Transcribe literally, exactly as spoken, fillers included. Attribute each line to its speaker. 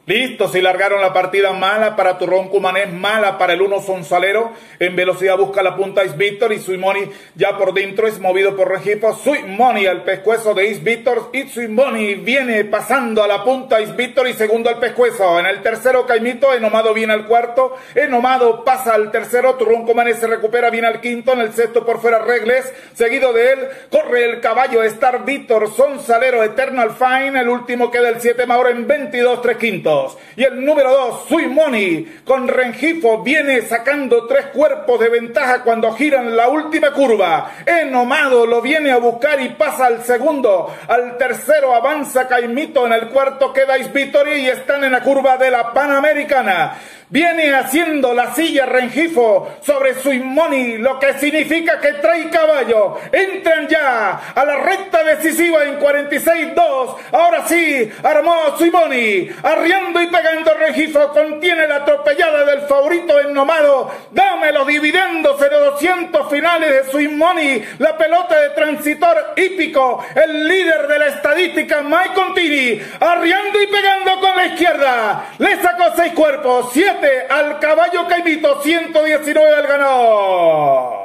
Speaker 1: Listo, si largaron la partida mala para Turrón Cumanés, mala para el uno Sonsalero. En velocidad busca la punta Is Víctor y Sui Money ya por dentro es movido por Rengifo. Sui Money al pescuezo de Is Víctor y Sui Money viene pasando a la punta Is Víctor y segundo al pescuezo. En el tercero Caimito, Enomado viene al cuarto, Enomado pasa al tercero, Turrón Cumanés se recupera, viene al quinto, en el sexto por fuera Regles, seguido de él corre el caballo Star Víctor, Sonsalero, Eternal Fine, el último queda el siete Mauro en veintidós tres quintos. Y el número dos, Sui Money, con Rengifo, viene sacando tres cuerpos de ventaja cuando giran la última curva. Enomado lo viene a buscar y pasa al segundo. Al tercero avanza Caimito, en el cuarto queda Is Victory y están en la curva de la Panamericana. Viene haciendo la silla Rengifo sobre Sui Money, lo que significa que trae caballo. Entran ya a la recta decisiva en cuarenta y seis dos. Ahora sí, armó Sui Money, arriando y pegando Rengifo, contiene la atropellada del favorito Enomado. Dame los dividendos en los doscientos finales de Sui Money, la pelota de transitor hípico, el líder de la estadística Mike Contini, arriando y pegando con la izquierda. Le sacó seis cuerpos, siete al caballo Caimito, ciento diecinueve al ganador.